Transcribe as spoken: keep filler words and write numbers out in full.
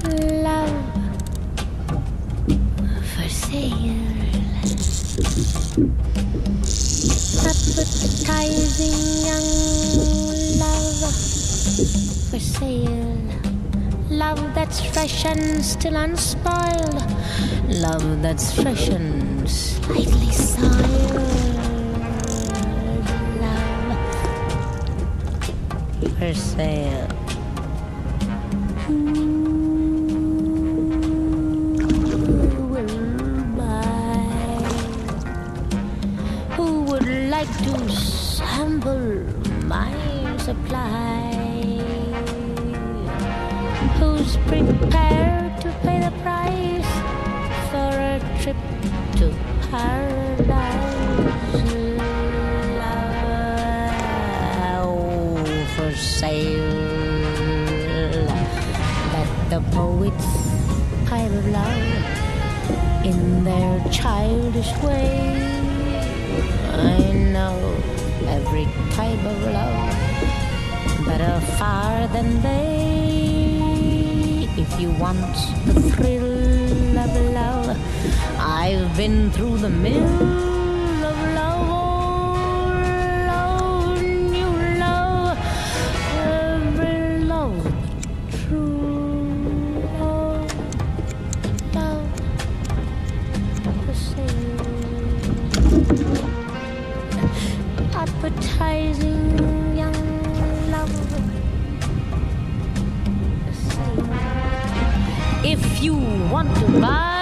love for sale. Appetizing young love for sale. Love that's fresh and still unspoiled. Love that's fresh and slightly soiled. Love for sale. Who will buy? Who would like to sample my supply? Who's prepared to pay the price for a trip to paradise? Love for sale. Let the poets pipe of love in their childish way. I know every type of love better far than they. If you want the thrill of love, I've been through the mill of love. Oh, love, new love, every love but true. Oh, love for sale. Appetizing young love. If you want to buy